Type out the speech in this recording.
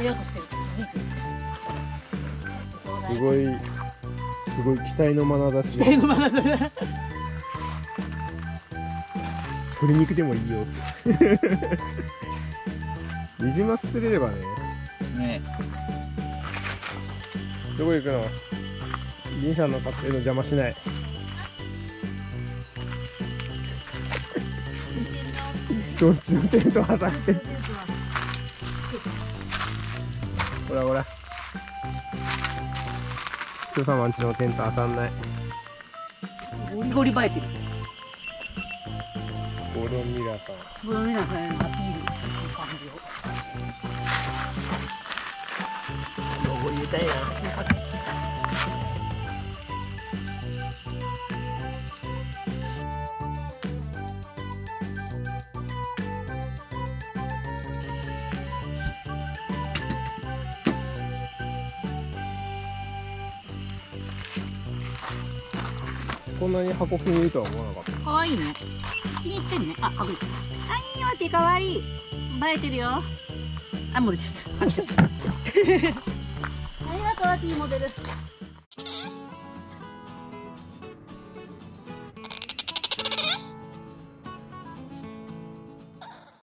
べようとしてる。 すごい期待の眼差し。 期待の眼差し。 鶏肉でもいいよ。ニジマス釣れればね。 ね。 どこ行くの？リンさんの撮影の邪魔しない。人んちのテント挟んで。ほらほら。人様んちのテント挟んない。 ゴリゴリ映えてる。 ゴロミラさん。 ゴロミラさんアピール完了。ロゴ入れたいな。 こんなに箱気に入るとは思わなかった。 可愛いね。気に入ってんね。あ、隠れちゃった。あいい、待って、可愛い。映えてるよ。あ、もう出ちゃった。飽きちゃった。ありがとう、アティモデル。